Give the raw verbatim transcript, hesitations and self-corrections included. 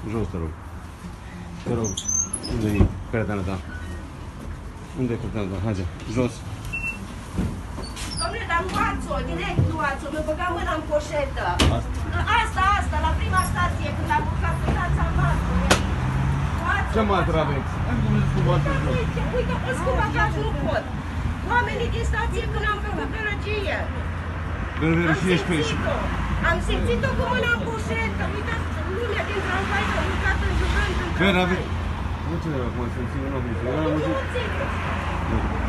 Jos, te rog. Te rog. Unde-i prietena ta? Unde-i prietena ta? Haide, jos. Dom'le, dar luați-o, direct luați-o, mi-o băga mâna în poșetă. Asta, asta, la prima stație, când am urcat pe stația voastră. Ce mater aveți? Hai cum zici cu voastră jos. Uite, uite, îți cu bagaj nu pot. Oamenii din stație când am făcut gălăgie. Gălăgie și ești pe aici. Am simțit-o cu mâna în poșetă. Uitați, lumea din tramvai s-a urcat în jurând în tramvai. Nu ce acum să-mi țin, nu am văzut. Nu înțeles.